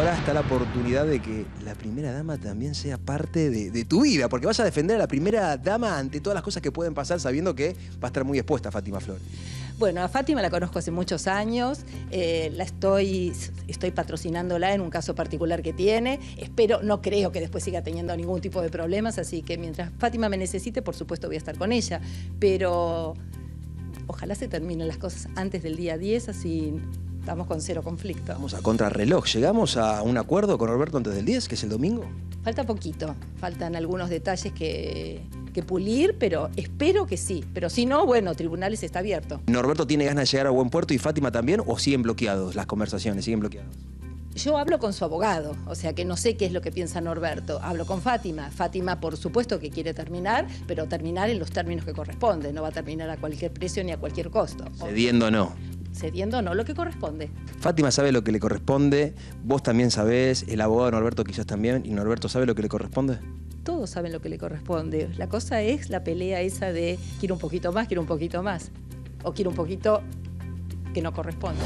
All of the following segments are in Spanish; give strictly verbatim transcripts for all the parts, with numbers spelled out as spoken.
ahora está la oportunidad de que la primera dama también sea parte de, de tu vida, porque vas a defender a la primera dama ante todas las cosas que pueden pasar, sabiendo que va a estar muy expuesta Fátima Flores. Bueno, a Fátima la conozco hace muchos años, eh, la estoy, estoy patrocinándola en un caso particular que tiene. Espero, no creo que después siga teniendo ningún tipo de problemas, así que mientras Fátima me necesite, por supuesto voy a estar con ella. Pero ojalá se terminen las cosas antes del día diez, así estamos con cero conflicto. Vamos a contrarreloj. ¿Llegamos a un acuerdo con Norberto antes del diez, que es el domingo? Falta poquito, faltan algunos detalles que... que pulir, pero espero que sí. Pero si no, bueno, tribunales está abierto. ¿Norberto tiene ganas de llegar a buen puerto y Fátima también, o siguen bloqueados las conversaciones, siguen bloqueados? Yo hablo con su abogado, o sea que no sé qué es lo que piensa Norberto. Hablo con Fátima. Fátima, por supuesto, que quiere terminar, pero terminar en los términos que corresponden. No va a terminar a cualquier precio ni a cualquier costo. Cediendo no. Cediendo no, lo que corresponde. Fátima sabe lo que le corresponde, vos también sabés, el abogado Norberto quizás también, y Norberto sabe lo que le corresponde. Todos saben lo que le corresponde. La cosa es la pelea esa de quiero un poquito más, quiero un poquito más. O quiero un poquito que no corresponde.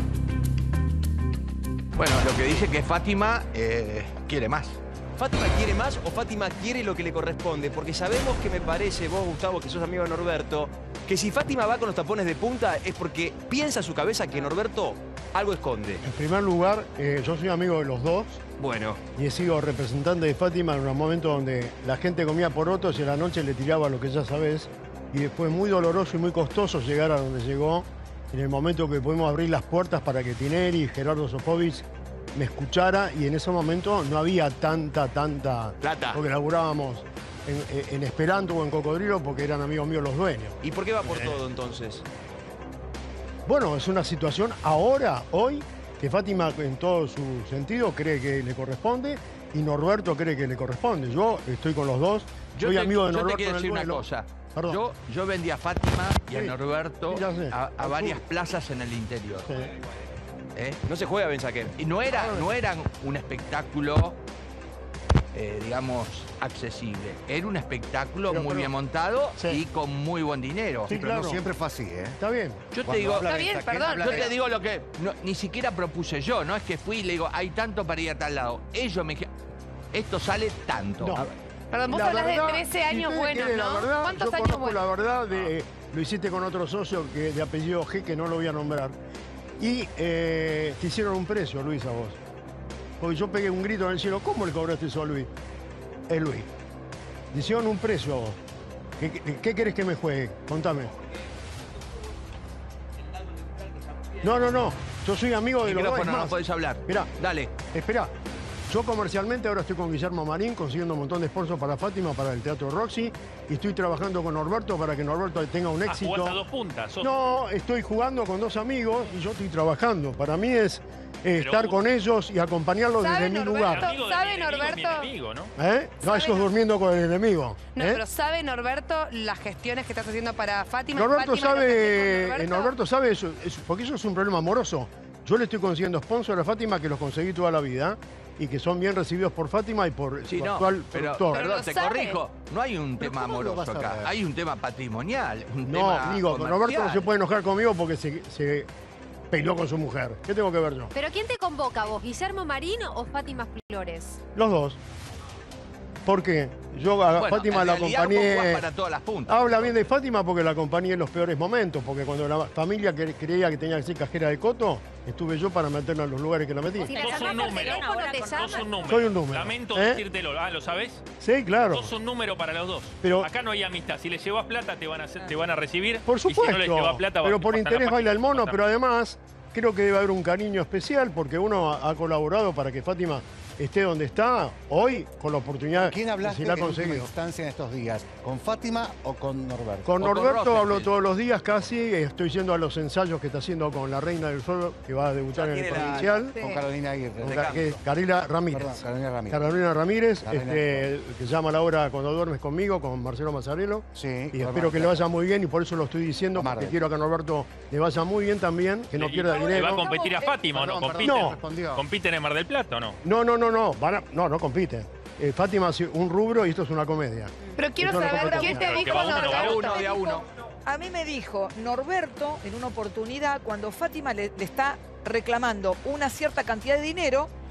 Bueno, lo que dice que Fátima eh, quiere más. ¿Fátima quiere más o Fátima quiere lo que le corresponde? Porque sabemos que me parece, vos Gustavo, que sos amigo de Norberto, que si Fátima va con los tapones de punta es porque piensa en su cabeza que Norberto algo esconde. En primer lugar, eh, yo soy amigo de los dos. Bueno. Y he sido representante de Fátima en un momento donde la gente comía porotos y a la noche le tiraba lo que ya sabés. Y después muy doloroso y muy costoso llegar a donde llegó. En el momento que pudimos abrir las puertas para que Tineri y Gerardo Sofovich me escuchara. Y en ese momento no había tanta, tanta... plata. Porque laburábamos en, en Esperanto o en Cocodrilo porque eran amigos míos los dueños. ¿Y por qué va por eh. todo entonces? Bueno, es una situación ahora, hoy, que Fátima en todo su sentido cree que le corresponde y Norberto cree que le corresponde. Yo estoy con los dos, yo soy te, amigo de yo Norberto. Yo te quiero decir en el una cosa. Perdón. Yo, yo vendí a Fátima y a sí, Norberto sí, a, a varias plazas en el interior. Sí. ¿Eh? No se juega Ben Saquer. Y no era, no eran un espectáculo, eh, digamos, accesible. Era un espectáculo pero, muy pero, bien montado sí. y con muy buen dinero. Sí, pero claro. no siempre fue así, ¿eh? Está bien. Yo te digo, está bien, perdón. Yo te digo lo que no, ni siquiera propuse yo. No es que fui y le digo, hay tanto para ir a tal lado. Ellos me dijeron, esto sale tanto. No. Perdón, vos hablas de trece años si buenos, ¿no? La verdad, ¿Cuántos yo años conozco buenos? la verdad, de, lo hiciste con otro socio que, de apellido G, que no lo voy a nombrar. Y eh, te hicieron un precio, Luis, a vos. Porque yo pegué un grito en el cielo, ¿cómo le cobraste eso a Luis? Es Luis. Te hicieron un precio a vos. ¿Qué, qué, qué querés que me juegue? Contame. No, no, no. Yo soy amigo de los dos. No podés hablar. Mirá, dale. Espera. Yo comercialmente ahora estoy con Guillermo Marín, consiguiendo un montón de sponsors para Fátima, para el Teatro Roxy. Y estoy trabajando con Norberto para que Norberto tenga un éxito. Ah, ¿jugás a dos puntas? ¿Sos... No, estoy jugando con dos amigos y yo estoy trabajando. Para mí es eh, estar con ellos y acompañarlos desde mi lugar. ¿Sabe Norberto? Enemigo, ¿no? ¿Eh? No, eso es durmiendo con el enemigo. No, ¿eh? pero ¿sabe Norberto las gestiones que estás haciendo para Fátima? Norberto Fátima sabe, Norberto? Norberto sabe eso, eso, porque eso es un problema amoroso. Yo le estoy consiguiendo sponsor a Fátima que los conseguí toda la vida y que son bien recibidos por Fátima y por sí, su no, actual pero, productor. Perdón, te sabe. corrijo. No hay un tema amoroso acá. Ver? Hay un tema patrimonial. Un no, tema digo, comercial. Norberto no se puede enojar conmigo porque se, se peleó con su mujer. ¿Qué tengo que ver yo? ¿Pero quién te convoca vos? ¿Guillermo Marín o Fátima Flores? Los dos. ¿Por qué? Yo a bueno, Fátima la acompañé. Para todas las puntas. Habla bien de Fátima porque la acompañé en los peores momentos, porque cuando la familia creía que tenía que ser cajera de coto, estuve yo para meterla en los lugares que la metí. Si la Sos un llamás por número. teléfono, te Sos llama. un número. Soy un número. Lamento ¿Eh? decírtelo. Ah, ¿lo sabés? Sí, claro. Sos un número para los dos. Pero, acá no hay amistad. Si le llevas plata, te van a, hacer, te van a recibir. Por supuesto. Y si no le llevas plata, pero va, por interés baila el mono, pasar. pero además creo que debe haber un cariño especial porque uno ha, ha colaborado para que Fátima esté donde está hoy con la oportunidad ¿Quién hablaste si la ha en última conseguido. instancia en estos días? ¿Con Fátima o con Norberto? Con O con Norberto Rosenfeld. hablo todos los días casi, estoy yendo a los ensayos que está haciendo con la Reina del Sol, que va a debutar Ya en el tiene la- provincial. Sí. Con Carolina Aguirre. Con Ca- que es Carolina Ramírez. Perdón, Carolina Ramírez. Carolina Ramírez, Carolina este, que se llama la obra Cuando duermes conmigo, con Marcelo Mazzarello. Sí. Y espero que le vaya muy bien y por eso lo estoy diciendo, porque Amarde. quiero que a Norberto le vaya muy bien también, que no Y- pierda ¿Y va a dinero. competir a Fátima o no? Perdón, ¿Compiten? perdón, No. respondió. ¿Compiten en Mar del Plata o no? No, no, no, no, van a- no, no compite. Eh, Fátima hace un rubro y esto es una comedia. Pero quiero Eso no saber compete qué con te nada. dijo Que va uno, no va Norberto. uno, de a uno. A mí me dijo Norberto, en una oportunidad, cuando Fátima le, le está reclamando una cierta cantidad de dinero,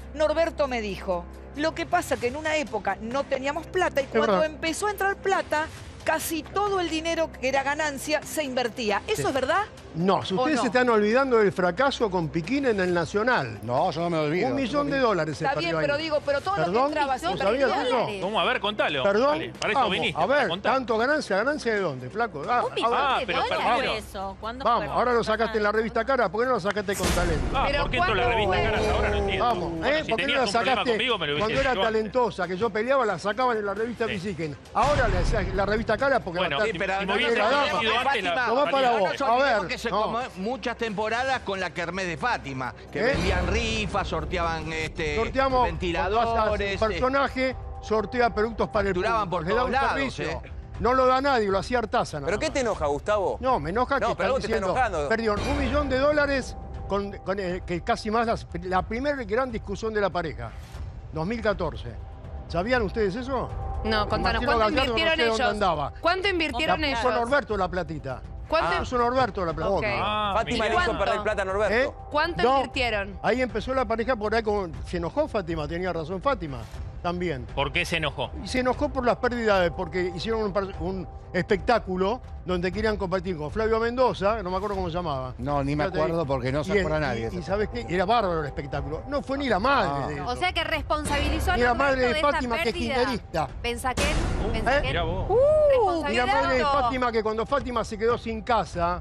Norberto me dijo, lo que pasa que en una época no teníamos plata y cuando verdad. empezó a entrar plata, casi todo el dinero que era ganancia se invertía. ¿Eso Sí. es verdad? No, si ¿O ustedes no? se están olvidando del fracaso con Piquín en el Nacional. No, yo no me olvido. Un millón de dólares se Está bien, perdió pero ahí. digo, pero todo lo que ¿Perdón? entraba se ¿No sabías invertía. eso? ¿Cómo? A ver, contalo. Perdón, Dale, para eso vamos, viniste. a ver, contá. tanto ganancia, ¿ganancia de dónde, flaco? Ah, Un millón a ver, Ah, de pero dólares. perdón. eso? ¿Cuándo vamos, fue? ahora lo sacaste en la revista Cara, ¿por qué no lo sacaste con talento? Ah, Pero ¿por qué entró la ¿cuándo revista fue? Caras? Ahora no entiendo. Vamos, Bueno, ¿eh? si ¿Por qué no tenías la un problema sacaste conmigo, me lo hubiese cuando era dicho antes. talentosa, que yo peleaba, la sacaban en la revista Sí. Visiken? Ahora la, la revista Cara porque Bueno, la si, está- pero si no me hubiese nos olvidemos conocido que antes, la... Fátima- Tomá salía. para No vos. nos A olvidemos ver, que se no. comió muchas temporadas con la Kermés de Fátima, que ¿Eh? vendían rifas, sorteaban este, Sorteamos ventiladores. un eh, personaje, sortea productos para el Facturaban público, por le da todos un lados, servicio. eh. No lo da nadie, lo hacía Artaza. ¿Pero qué te enoja, Gustavo? No, me enoja No, que pero algo están te está diciendo, enojando. perdón, un millón de dólares con, con, eh, que casi más las- la primera gran discusión de la pareja, dos mil catorce. ¿Sabían ustedes eso? No, contanos, Martino ¿cuánto Gallardo invirtieron no sé ellos? dónde andaba. ¿Cuánto La invirtieron puso ellos? Norberto la platita. ¿Cuánto, La puso Norberto la platita. Ok. Ah, Fátima le mirá. hizo ¿Cuánto? perder plata a Norberto. ¿Eh? ¿Cuánto No. invirtieron? Ahí empezó la pareja por ahí como... Se enojó Fátima, tenía razón Fátima, también. ¿Por qué se enojó? Y se enojó por las pérdidas, porque hicieron un, par- un espectáculo donde querían compartir con Flavio Mendoza, no me acuerdo cómo se llamaba. No, ni me Fíjate, acuerdo porque no se y- acuerda y- nadie. Y, ¿sabes qué? Era bárbaro el espectáculo. No fue ni la madre Ah. de eso. O sea que responsabilizó a Ni la Norberto madre de esta Fátima, que es pérdida. kirchnerista. Pensaquén, Uh, Pensaquén. mirá vos. Ni la Responsabilidad madre de o- Fátima, que cuando Fátima se quedó sin casa,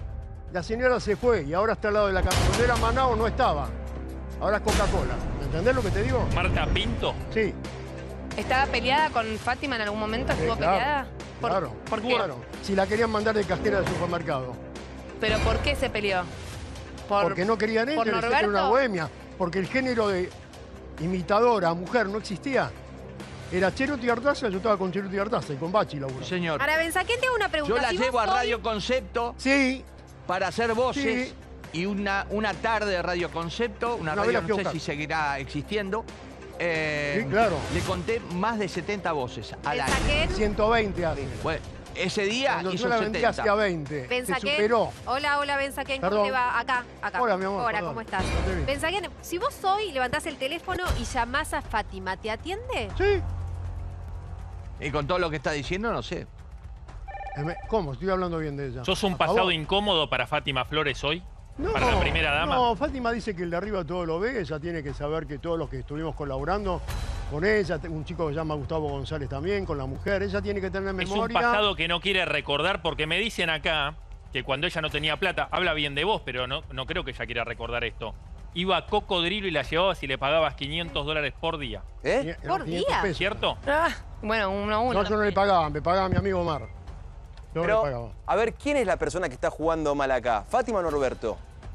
la señora se fue y ahora está al lado de la casa. Cuando era Manao no estaba. Ahora es Coca-Cola. ¿Entendés lo que te digo? Marta Pinto. Sí. ¿Estaba peleada con Fátima en algún momento? ¿Estuvo Sí, claro, peleada? ¿Por, claro. ¿por qué? Claro. Si la querían mandar de cajera del supermercado. ¿Pero por qué se peleó? Por- Porque no querían ella, ¿por decían que era Norberto? una bohemia. Porque el género de imitadora, mujer, no existía. Era Cheruti Artaza, yo estaba con Cheruti Artaza y con Bachi, laburó. Señor, Ahora, Pensaquén, te hago una pregunta. yo la Si vos llevo a hoy- Radio Concepto Sí, para hacer voces Sí. y una, una tarde de Radio Concepto, una, Una radio vez la no fui a sé buscar. si seguirá existiendo. eh, Sí, claro. Le conté más de setenta voces al año. Pensaquén, ciento veinte hace. Bueno, ese día Cuando hizo yo la vendí setenta. hacia veinte. Se Pensaquén. superó. Hola, hola, Pensaquén, ¿cómo Perdón. te va? Acá, acá. Hola, mi amor, Hola, perdón. ¿cómo estás? No te vi. Pensaquén, si vos hoy levantás el teléfono y llamás a Fátima, ¿te atiende? Sí. Y con todo lo que está diciendo, no sé. Eh, me- ¿Cómo? Estoy hablando bien de ella. ¿Sos un ¿A pasado vos? incómodo para Fátima Flores hoy? No, ¿Para la primera dama? No, Fátima dice que el de arriba todo lo ve. Ella tiene que saber que todos los que estuvimos colaborando con ella, un chico que se llama Gustavo González también, con la mujer, ella tiene que tener Es un memoria. pasado que no quiere recordar porque me dicen acá que cuando ella no tenía plata, habla bien de vos, pero no, no creo que ella quiera recordar esto. Iba a Cocodrilo y la llevabas y le pagabas quinientos dólares por día. ¿Eh? Eran ¿Por quinientos día? pesos. ¿Cierto? Ah, bueno, uno a uno. No, yo no le pagaba, me pagaba mi amigo Omar. Yo no le Pero, pagaba. a ver, ¿quién es la persona que está jugando mal acá? ¿Fátima o Norberto?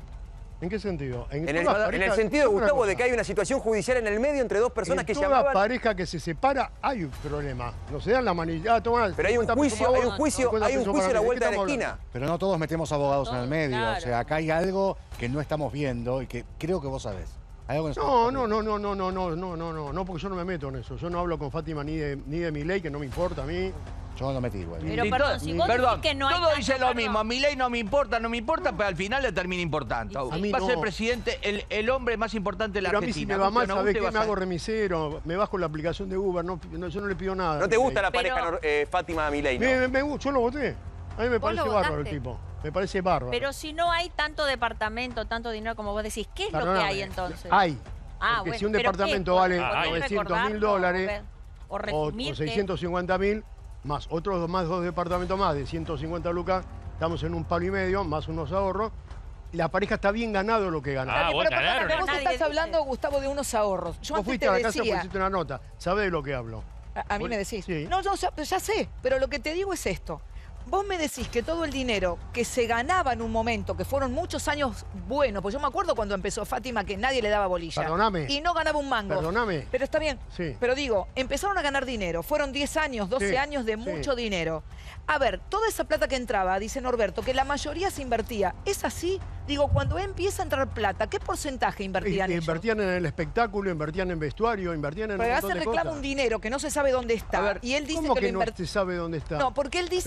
¿En qué sentido? En el, todas en el parejas- sentido, una Gustavo, cosa. de que hay una situación judicial en el medio entre dos personas En que toda llamaban... pareja que se separa hay un problema. No se dan la manilla. Ah, toma, Pero hay un cincuenta pesos juicio, para hay un vos, juicio, cincuenta hay un pesos juicio a para la mí. vuelta de qué la estamos esquina. Pero no todos metemos abogados en el Todos, medio. claro. O sea, acá hay algo que no estamos viendo y que creo que vos sabés. Hay algo que No, estamos no, viendo. no, no, no, no, no, no, no, no, porque yo no me meto en eso. Yo no hablo con Fátima ni de, ni de mi ley, que no me importa a mí. Yo no lo metí igual. Pero Y perdón, todo- si vos perdón, decís que no hay todo tanto, dice lo perdón. mismo. Mi ley no me importa, no me importa, pero al final le termina importando. A mí Va a ser no. presidente, el, el hombre más importante de la Pero a mí si Argentina. me va mal, Guste o no ¿sabés guste, qué? vas Me a- hago remisero, me bajo la aplicación de Uber, no, no, yo no le pido nada. ¿No te gusta la Pero- pareja Nor- eh, Fátima-Milei, no? Me, me, me gu- yo lo voté. A mí me Vos parece lo bárbaro el votaste. tipo. Me parece bárbaro. Pero si no hay tanto departamento, tanto dinero como vos decís, ¿qué es lo que Perdóname, hay entonces? Hay. Ah, Porque bueno, si un ¿pero departamento qué? vale Ah, hay. novecientos mil recordarlo, dólares O, o, o resumirte. seiscientos cincuenta mil, más otros dos- más dos departamentos más de ciento cincuenta lucas, estamos en un palo y medio, más unos ahorros. La pareja está bien ganado lo que gana. Ah, Pero vos perdóname, ganaron. vos Nadie estás dice. hablando, Gustavo, de unos ahorros. Yo Vos antes fuiste te a la casa porque decía... hiciste una nota. ¿Sabés de lo que hablo? A, a mí Bueno, me decís. sí. No, no, ya, ya sé, pero lo que te digo es esto. Vos me decís que todo el dinero que se ganaba en un momento, que fueron muchos años buenos, pues yo me acuerdo cuando empezó Fátima que nadie le daba bolilla. Perdóname. Y no ganaba un mango. Perdóname. Pero está bien. Sí. Pero digo, empezaron a ganar dinero. Fueron diez años, doce Sí, años de sí. mucho dinero. A ver, toda esa plata que entraba, dice Norberto, que la mayoría se invertía. ¿Es así? Digo, cuando empieza a entrar plata, ¿qué porcentaje invertían Y- ellos? Invertían en el espectáculo, invertían en vestuario, invertían en Porque un a montón veces de reclama cosas. un dinero que no se sabe dónde está. A ver, y él dice ¿Cómo que, que, lo no invertía. se sabe dónde está? No, porque él dice ¿Pero qué que lo somos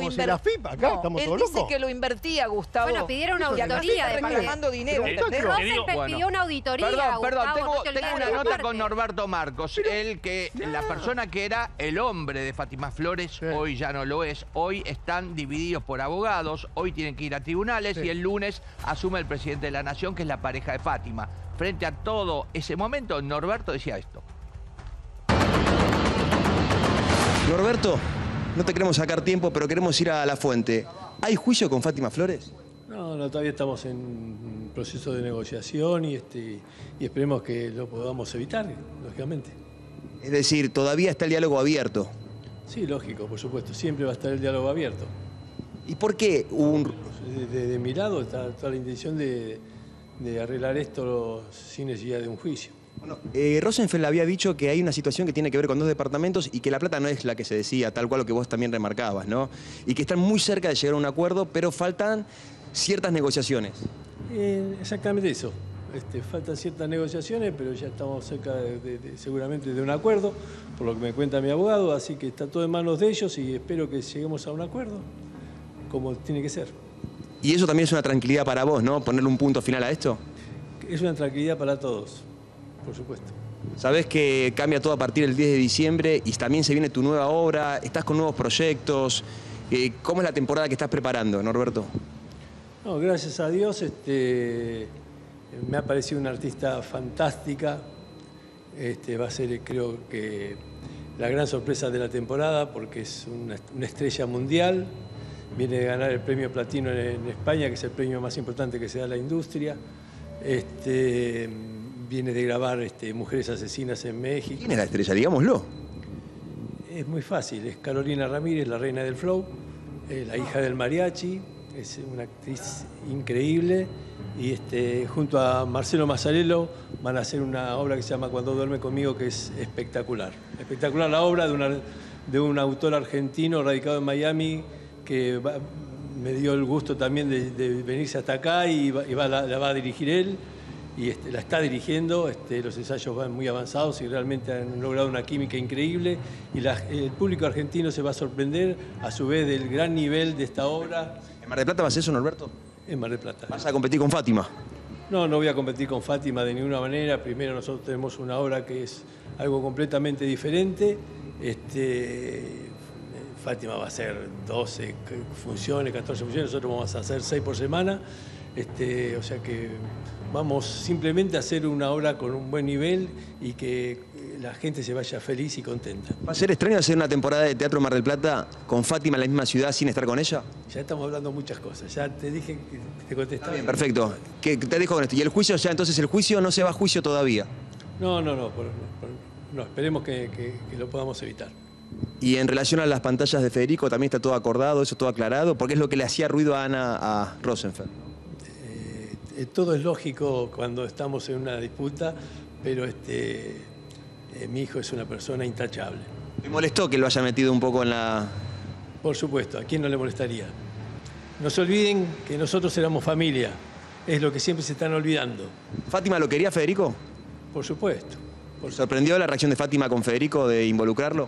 estamos en la F I P acá, no, estamos él todos dice locos. que lo invertía, Gustavo. Bueno, pidieron una Y acá auditoría está de parte- reclamando dinero, Pero- ¿entendés? pero- Rosenfeld Bueno. pidió una auditoría. Perdón, perdón, Gustavo, tengo, no te tengo olvides una de nota parte. con Norberto Marcos. el que, la persona que era el hombre de Fátima Flores, Sí. hoy ya no lo es. Hoy están divididos por abogados, hoy tienen que ir a tribunales Sí. y el lunes asume el presidente de la Nación, que es la pareja de Fátima. Frente a todo ese momento, Norberto decía esto. Norberto, no te queremos sacar tiempo, pero queremos ir a la fuente. ¿Hay juicio con Fátima Flores? No, no, todavía estamos en proceso de negociación y, este, y esperemos que lo podamos evitar, lógicamente. Es decir, todavía está el diálogo abierto. Sí, lógico, por supuesto. Siempre va a estar el diálogo abierto. ¿Y por qué hubo un... De, de- de mi lado está toda la intención de, de arreglar esto sin necesidad de un juicio. Eh, Rosenfeld había dicho que hay una situación que tiene que ver con dos departamentos y que la plata no es la que se decía, tal cual lo que vos también remarcabas, ¿no? Y que están muy cerca de llegar a un acuerdo, pero faltan ciertas negociaciones. Eh, exactamente eso. Este, faltan ciertas negociaciones, pero ya estamos cerca de, de- de- seguramente de un acuerdo, por lo que me cuenta mi abogado, así que está todo en manos de ellos y espero que lleguemos a un acuerdo como tiene que ser. Y eso también es una tranquilidad para vos, ¿no? Ponerle un punto final a esto. Es una tranquilidad para todos, por supuesto. Sabés que cambia todo a partir del diez de diciembre y también se viene tu nueva obra, estás con nuevos proyectos. Eh, ¿Cómo es la temporada que estás preparando, Norberto? No, gracias a Dios este, me ha parecido una artista fantástica. Este, va a ser, creo que, la gran sorpresa de la temporada porque es una, una estrella mundial. Viene de ganar el premio Platino en, en España, que es el premio más importante que se da a la industria. Este, viene de grabar este, Mujeres Asesinas en México. ¿Quién es la estrella? Digámoslo. Es muy fácil, es Carolina Ramírez, la reina del flow, eh, la hija del mariachi, es una actriz increíble y este, junto a Marcelo Mazzarello van a hacer una obra que se llama Cuando duerme conmigo, que es espectacular. Espectacular la obra de, una, de un autor argentino radicado en Miami que va- me dio el gusto también de, de venirse hasta acá y, va, y va- la, la va a dirigir él. Y este, la está dirigiendo, este, los ensayos van muy avanzados y realmente han logrado una química increíble y la- el público argentino se va a sorprender a su vez del gran nivel de esta obra. ¿En Mar del Plata vas a eso, Norberto? En Mar del Plata. ¿Vas a competir con Fátima? No, no voy a competir con Fátima de ninguna manera. Primero nosotros tenemos una obra que es algo completamente diferente. Este, Fátima va a hacer doce funciones, catorce funciones, nosotros vamos a hacer seis por semana. Este, o sea que vamos simplemente a hacer una obra con un buen nivel y que la gente se vaya feliz y contenta. ¿Va a ser extraño hacer una temporada de Teatro Mar del Plata con Fátima en la misma ciudad sin estar con ella? Ya estamos hablando muchas cosas, ya te dije que te contestaba. Bien, perfecto. Que te dejo con esto. ¿Y el juicio ya? Entonces el juicio no se va a juicio todavía. No, no, no, por- por- no esperemos que, que- que lo podamos evitar. Y en relación a las pantallas de Federico, también está todo acordado, eso todo aclarado, porque es lo que le hacía ruido a Ana a Rosenfeld. Eh, todo es lógico cuando estamos en una disputa, pero este, eh, mi hijo es una persona intachable. ¿Me molestó que lo haya metido un poco en la...? Por supuesto, ¿a quién no le molestaría? No se olviden que nosotros éramos familia, es lo que siempre se están olvidando. ¿Fátima lo quería, Federico? Por supuesto. ¿Por ¿Sorprendió la reacción de Fátima con Federico de involucrarlo?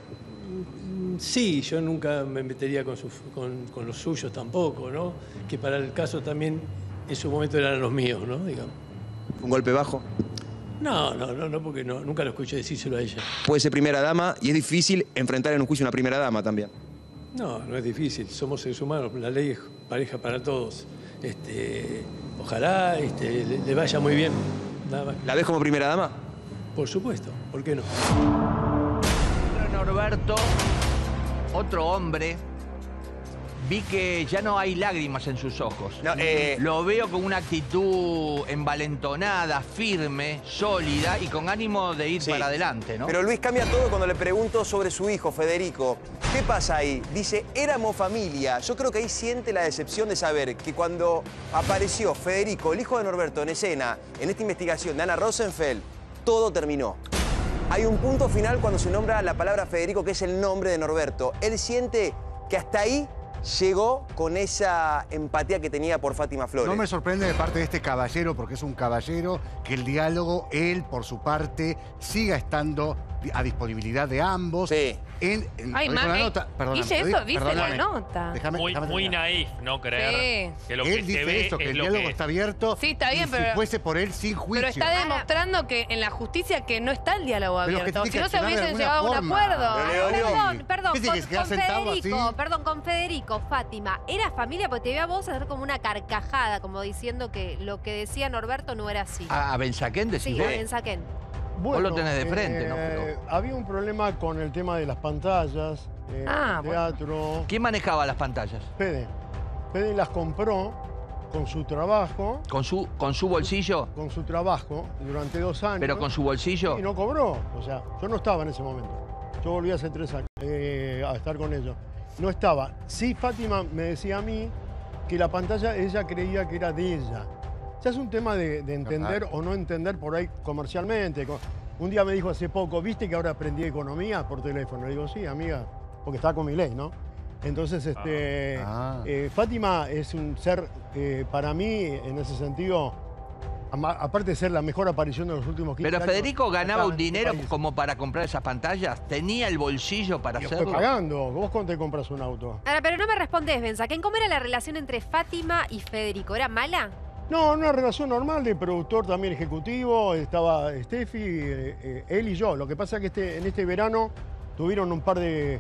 Sí, yo nunca me metería con, sus- con- con los suyos tampoco, ¿no? Que para el caso también en su momento eran los míos, ¿no? Digamos. ¿Un golpe bajo? No, no, no, no, porque no, nunca lo escuché decírselo a ella. Puede ser primera dama y es difícil enfrentar en un juicio una primera dama también. No, no es difícil, somos seres humanos, la ley es pareja para todos. Este, ojalá este, le, le vaya muy bien, nada más. ¿La ves como primera dama? Por supuesto, ¿por qué no? Norberto, otro hombre, vi que ya no hay lágrimas en sus ojos. No, eh, Lo veo con una actitud envalentonada, firme, sólida y con ánimo de ir Sí. para adelante, ¿no? Pero Luis cambia todo cuando le pregunto sobre su hijo, Federico. ¿Qué pasa ahí? Dice, éramos familia. Yo creo que ahí siente la decepción de saber que cuando apareció Federico, el hijo de Norberto, en escena, en esta investigación de Ana Rosenfeld, todo terminó. Hay un punto final cuando se nombra la palabra Federico, que es el nombre de Norberto. Él siente que hasta ahí llegó con esa empatía que tenía por Fátima Flores. No me sorprende de parte de este caballero, porque es un caballero, que el diálogo, él por su parte, siga estando a disponibilidad de ambos. Sí. En, en, Ay, lo dijo mami. la nota, perdóname, Dice lo eso, dijo- dice la perdóname. nota. Déjame- Muy, déjame muy terminar. naif no creer Sí. que lo Él que dice se ve eso, que es el lo diálogo que está abierto. Sí, está bien, y pero- si fuese por él sin juicio. Pero está demostrando que en la justicia que no está el diálogo Pero que abierto. tiene Si que no se accionar de hubiesen alguna llegado a un forma. acuerdo. Pero le dolió. Perdón, perdón, ¿Viste con, que se queda con sentado Federico, así? perdón, con Federico, Fátima, ¿era familia? Porque te veía a vos hacer como una carcajada, como diciendo que lo que decía Norberto no era así. A, a Benzaquén decís Sí, vos. en Saquen. Vos lo tenés de frente, ¿no? eh, Había un problema con el tema de las pantallas, eh, Ah, el teatro. ¿Quién manejaba las pantallas? Fede. Fede las compró con su trabajo, ¿Con su, con su bolsillo? con su trabajo durante dos años. ¿Pero con su bolsillo? Y no cobró. O sea, yo no estaba en ese momento. Yo volví hace tres años eh, a estar con ellos. No estaba. Sí, Fátima me decía a mí que la pantalla ella creía que era de ella. Ya es un tema de, de entender o no entender por ahí comercialmente. Co- Un día me dijo hace poco, ¿viste que ahora aprendí economía por teléfono? Le digo, sí, amiga, porque estaba con mi ley, ¿no? Entonces, este, Ah. eh, Fátima es un ser, eh, para mí, en ese sentido, ama- aparte de ser la mejor aparición de los últimos quince Pero años. Federico ganaba acá un en este dinero país. como para comprar esas pantallas. ¿Tenía el bolsillo para Y estoy hacerlo? pagando. ¿Vos cuándo te compras un auto? Ahora, pero no me respondés, Benzaquén, ¿cómo era la relación entre Fátima y Federico? ¿Era mala? No, una relación normal de productor también ejecutivo. Estaba Steffi, eh, eh, él y yo. Lo que pasa es que este, en este verano tuvieron un par de,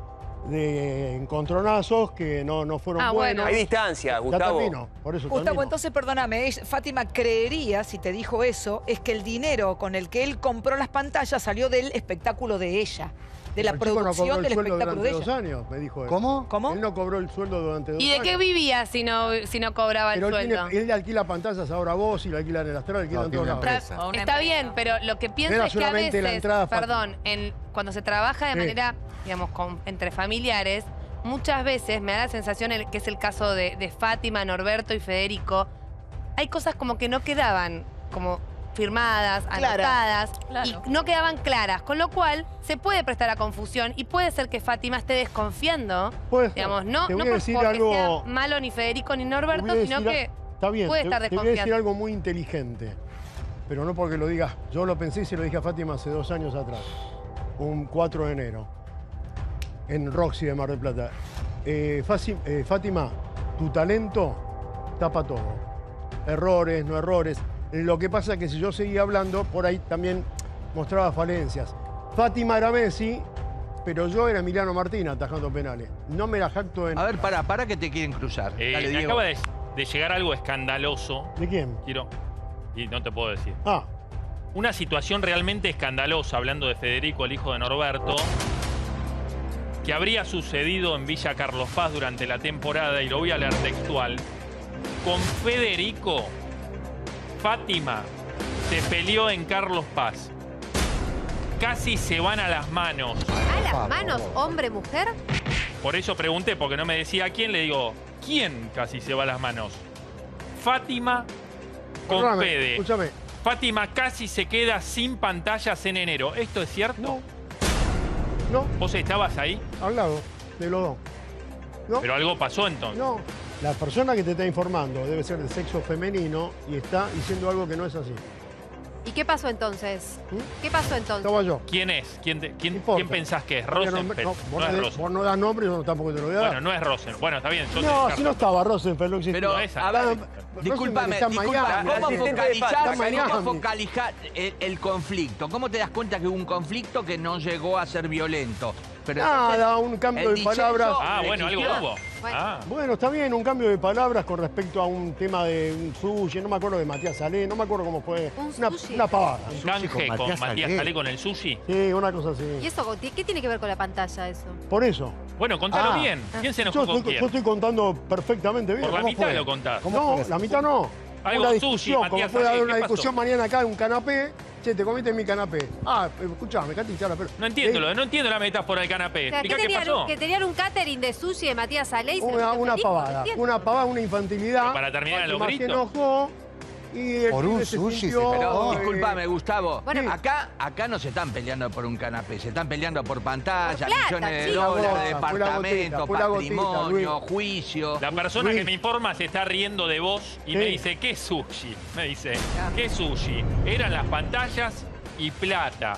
de encontronazos que no, no fueron Ah, buenos. bueno. Hay distancia, Ya Gustavo. termino, por eso Gustavo, termino. entonces perdóname, ella- Fátima creería, si te dijo eso, es que el dinero con el que él compró las pantallas salió del espectáculo de ella, de la El chico no producción cobró el del sueldo espectáculo durante de dos ella. años, me dijo él. ¿Cómo? ¿Cómo? Él no cobró el sueldo durante dos ¿Y años. de qué vivía si no, si no cobraba el Pero él, sueldo? tiene- él le alquila pantallas ahora a vos y le alquila en el Astral, alquila No, en tiene todos una lados. empresa. O una Está empresa. bien, pero lo que pienso Era es que a solamente la veces, entrada fácil. perdón, en, cuando se trabaja de Sí. manera, digamos, con- entre familiares, muchas veces me da la sensación, el- que es el caso de, de Fátima, Norberto y Federico, hay cosas como que no quedaban como firmadas, Clara. anotadas, Claro. y no quedaban claras, con lo cual se puede prestar a confusión y puede ser que Fátima esté desconfiando, Puede ser. digamos, no, Te no voy a por- decir porque algo- sea malo ni Federico ni Te Norberto, voy a sino decir a- que Está bien, puede te, estar te voy a decir desconfiando. algo muy inteligente, pero no porque lo digas. Yo lo pensé y se lo dije a Fátima hace dos años atrás, un cuatro de enero, en Roxy de Mar del Plata. Eh, Fáci- eh, Fátima, tu talento tapa todo. Errores, no errores. Lo que pasa es que si yo seguía hablando, por ahí también mostraba falencias. Fátima era Messi, pero yo era Emiliano Martín atajando penales. No me la jacto en... A ver, para, para que te quieren cruzar. Eh, Dale, me Diego. acaba de, de llegar algo escandaloso. ¿De quién? Quiero. Y no te puedo decir. Ah, Una situación realmente escandalosa, hablando de Federico, el hijo de Norberto, que habría sucedido en Villa Carlos Paz durante la temporada, y lo voy a leer textual. Con Federico, Fátima se peleó en Carlos Paz. Casi se van a las manos. ¿A las favor. manos, hombre-mujer? Por eso pregunté, porque no me decía a quién, le digo, ¿quién casi se va a las manos? Fátima con perdóname, Fede. escúchame. Fátima casi se queda sin pantallas en enero. ¿Esto es cierto? No. No, ¿Vos estabas ahí? al lado de los dos. No, Pero algo pasó entonces. no. La persona que te está informando debe ser de sexo femenino y está diciendo algo que no es así. ¿Y qué pasó entonces? ¿Mm? ¿Qué pasó entonces? Estaba yo. ¿Quién es? ¿Quién, te- quién, No importa. quién pensás que es? No, no, Rosenfeld. no, No, vos, es no, Rosenfeld. vos no das nombre, yo tampoco te lo voy a dar. Bueno, no es Rosenfeld. Bueno, está bien. yo te no, descarto. si no estaba Rosenfeld, no existía. Pero, No, esa. a ver, Rosenfeld discúlpame, está en disculpa, Miami. ¿cómo Asistente de focalizar, Fátima. Está en cómo Miami. focalizar el, el conflicto? ¿Cómo te das cuenta que hubo un conflicto que no llegó a ser violento? Pero Nada, un cambio el de palabras. disenso Ah, bueno, algo existió. hubo. Bueno. Ah. Bueno, está bien, un cambio de palabras con respecto a un tema de un sushi, no me acuerdo de Matías Salé, no me acuerdo cómo fue. Un Una, sushi. una pavada. Un Sushi canje con con Matías Matías Salé. Salé con el sushi. Sí, una cosa así. ¿Y eso qué tiene que ver con la pantalla eso? Por eso. Bueno, contalo Ah. bien. ¿Quién se Yo enojó con estoy, quién? yo estoy contando perfectamente bien. Por la ¿Cómo mitad fue? lo contás. ¿Cómo No, fue eso? la mitad no. Algo una sushi, discusión, como Matías puede Salé, haber una ¿qué pasó? discusión mañana acá en un canapé. Che, te comiste mi canapé. Ah, escuchame, Katy, charla, pero... No entiendo, Eh, lo- no entiendo la metáfora del canapé. O sea, ¿qué Explica qué tenían, pasó. que tenían un catering de sushi de Matías Salé y se Una, lo una Federico, no pavada, entiendo. una pavada, una infantilidad. Pero para terminar a los Fátima se gritos. enojó y el Por un pibe se sushi se sintió, Pero, eh, discúlpame, Gustavo. Bueno, acá, acá no se están peleando por un canapé, se están peleando por pantallas, Por plata, millones de chicos. dólares, Fue la gotita, departamentos, fue la gotita, patrimonio, juicio. La persona Luis. que me informa se está riendo de vos y Sí. me dice, ¿qué sushi? Me dice, ¿qué sushi? Eran las pantallas y plata.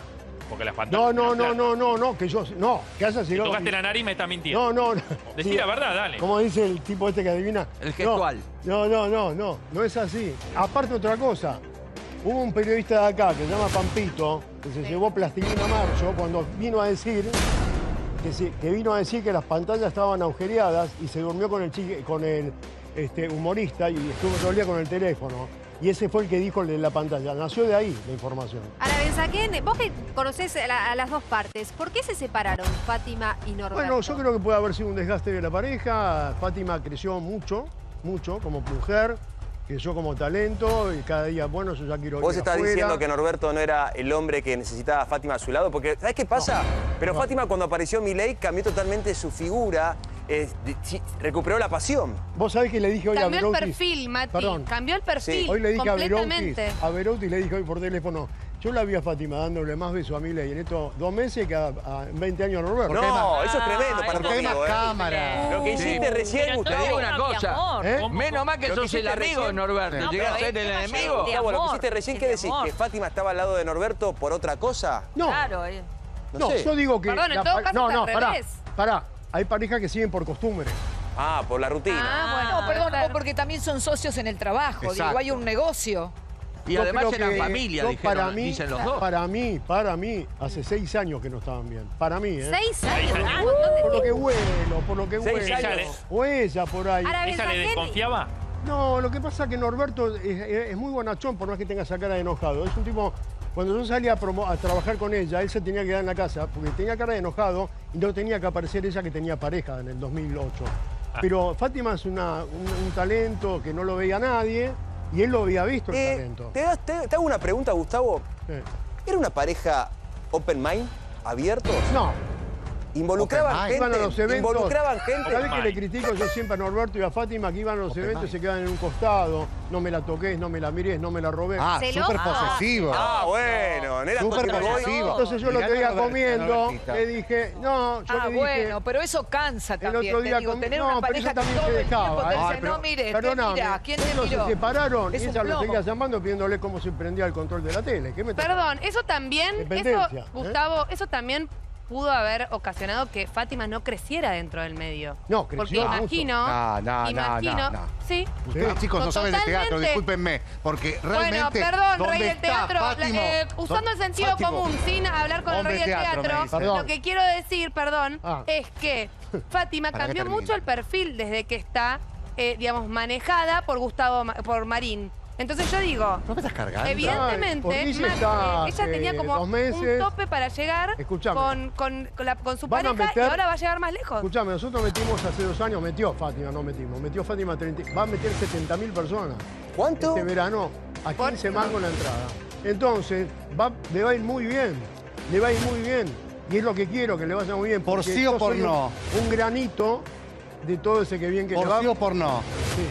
Porque las pantallas... No, no, no, no, no, no, que yo... No, que haya Si llegado... tocaste la nariz me está mintiendo. No, no, no. Decí Sí, la verdad, dale. Como dice el tipo este que adivina. El gestual. No, no, no, no, no es así. Aparte otra cosa. Hubo un periodista de acá que se llama Pampito, que se llevó plastilina a Marcho cuando vino a decir que, se- que vino a decir que las pantallas estaban agujereadas y se durmió con el chique- con el este, humorista y estuvo todo el día con el teléfono. Y ese fue el que dijo el de la pantalla. Nació de ahí la información. Ahora, Benzaquén, vos que conocés a, la- a las dos partes, ¿por qué se separaron Fátima y Norberto? Bueno, yo creo que puede haber sido un desgaste de la pareja. Fátima creció mucho, mucho como mujer, creció como talento y cada día, bueno, yo ya quiero Vos ir estás afuera. diciendo que Norberto no era el hombre que necesitaba a Fátima a su lado, porque ¿sabés qué pasa? Pero no. Fátima cuando apareció Milei cambió totalmente su figura, eh, de- sí, recuperó la pasión. Vos sabés que le dije hoy Cambió a el Beroutis... perfil, Mati. Perdón. Cambió el perfil Hoy le dije a Beroutis, completamente. a Beroutis le dije hoy por teléfono, yo la vi a Fátima dándole más besos a Milei en estos dos meses que a, a veinte años a Norberto. No, eso es tremendo para Porque hay tu amigo, más ¿eh? cámara. Lo que hiciste recién, Pero Te Gustavo. digo todo una de cosa. amor. ¿Eh? ¿Cómo? Menos mal que Lo que sos el hiciste amigo de recién- Norberto. No, Llegás a pero ser el es- enemigo. de Gustavo, lo que amor, hiciste recién, es ¿qué de decís? amor. ¿Que Fátima estaba al lado de Norberto por otra cosa? No, Claro, eh. No, no, sé. yo digo que... Perdón, en la todo pa- caso no, es no, al pará, revés. pará. Hay parejas que siguen por costumbre. Ah, por la rutina. Ah, bueno. No, perdón, claro. o porque también son socios en el trabajo. Digo, Exacto. hay un negocio. Y Yo además creo eran que- familia, yo dijeron, para mí, dicen los dos. Para mí, para mí, hace seis años que no estaban bien. Para mí, ¿eh? Seis años, años. un montón de Por lo que tiempo. huelo, por lo que Seis huelo. años. O ella por ahí. Ahora, ¿Ella le Benzaquén- desconfiaba? No, lo que pasa es que Norberto es, es- es muy bonachón, por más que tenga esa cara de enojado. Es un tipo, cuando yo salía a, promo- a trabajar con ella, él se tenía que quedar en la casa porque tenía cara de enojado y no tenía que aparecer ella que tenía pareja en el dos mil ocho. Pero Fátima es una- un, un talento que no lo veía nadie y él lo había visto, el Eh, talento. te, das- te- te hago una pregunta, Gustavo. Sí. ¿Era una pareja open mind, abiertos? No, ¿Involucraban Open mind. gente? iban a los eventos. ¿Involucraban gente? ¿Sabés que le mind. critico yo siempre a Norberto y a Fátima que iban a los Open eventos y mind. se quedan en un costado? No me la toques, no me la mires, no me la robé. Ah, ¿Celoso? súper posesivo. Ah, bueno, no era Súper todo que voy. posesivo. Entonces yo lo Mirá que iba Norberto, comiendo, Norbertita. le dije, no, yo Ah, le dije... bueno, pero eso cansa El también. otro te día digo, con- tener no, una pero pareja ella que también todo se el tiempo dejaba, te ¿eh? dice, Ay, pero- no mires, te perdóname, mira, ¿quién te ellos miró? se separaron Es y un ella lo plomo. seguía llamando pidiéndole cómo se prendía el control de la tele. ¿Qué me está- Perdón, eso también, eso, Dependencia, ¿eh? Gustavo, eso también pudo haber ocasionado que Fátima no creciera dentro del medio. No, creció Porque mucho. imagino, No, no, no, imagino, no, no. sí. Ustedes, Sí. chicos, no saben de teatro, Totalmente. discúlpenme. Porque realmente. Bueno, perdón, ¿dónde rey del está teatro, Fátima? eh, usando el sentido Fátima. común, sin hablar con Hombre el rey del teatro, me teatro, dice. Perdón. lo que quiero decir, perdón, Ah. es que Fátima Para que cambió termine. mucho el perfil desde que está, eh, digamos, manejada por Gustavo, Ma- por Marín. Entonces yo digo, ¿No me estás cargando? evidentemente, Por Guille Mati, está ella hace tenía como dos meses. un tope para llegar Escuchame. con, con, con la- con su Van a pareja meter- y ahora va a llegar más lejos. Escuchame, nosotros metimos hace dos años, metió Fátima, no metimos, metió Fátima treinta, va a meter setenta mil personas. ¿Cuánto? Este verano, a Por- quince mangos la entrada. Entonces, va, le va a ir muy bien, le va a ir muy bien. Y es lo que quiero, que le vaya muy bien. ¿Por porque sí o yo por soy un- no? Un granito de todo ese que bien que le ¿Por va. sí o por no?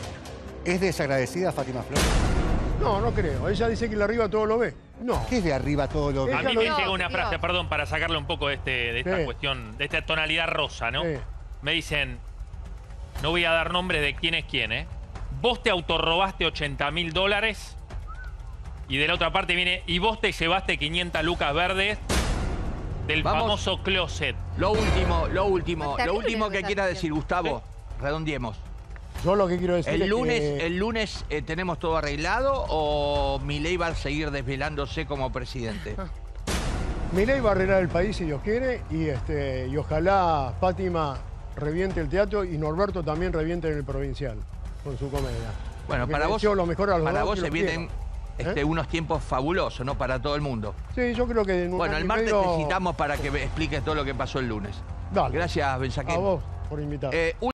Sí. ¿Es desagradecida Fátima Flores? No, no creo. Ella dice que el arriba todo lo ve. No. ¿Qué es de arriba todo lo que A Ella mí lo me dijo. llega una Dios. frase, perdón, para sacarle un poco de, este, de esta Sí. cuestión, de esta tonalidad rosa, ¿no? Sí. Me dicen, no voy a dar nombres de quién es quién, ¿eh? Vos te autorrobaste ochenta mil dólares y de la otra parte viene, y vos te llevaste quinientas lucas verdes del Vamos. famoso closet. Lo último, lo último, Terrible lo último lo que que estás quiera diciendo. decir, Gustavo. Redondiemos. Yo lo que quiero decir ¿El es lunes, que... el lunes eh, tenemos todo arreglado o Milei va a seguir desvelándose como presidente? Milei va a arreglar el país si Dios quiere y, este, y ojalá Fátima reviente el teatro y Norberto también reviente en el provincial con su comedia. Bueno, Porque para le vos, deseo lo mejor a los para dos vos y se los vienen quiero. este, ¿Eh? unos tiempos fabulosos, ¿no? Para todo el mundo. Sí, yo creo que en un Bueno, año el y martes medio- te citamos para que me expliques todo lo que pasó el lunes. Dale. Gracias, Benzaquén. A vos por invitar. Eh,